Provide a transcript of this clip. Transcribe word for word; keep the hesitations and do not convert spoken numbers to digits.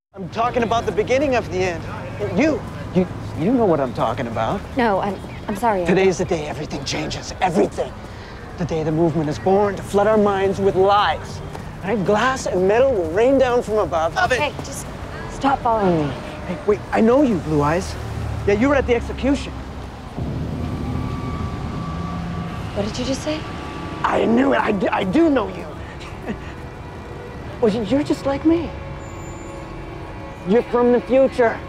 I'm talking about the beginning of the end. You, you, you know what I'm talking about. No, I'm, I'm sorry. Today's the day everything changes, everything. The day the movement is born to flood our minds with lies. Right? Glass and metal will rain down from above. Okay, just stop following me. Hey, wait, I know you, Blue Eyes. Yeah, you were at the execution. What did you just say? I knew it. I, do- I do know you. Well, you're just like me. You're from the future.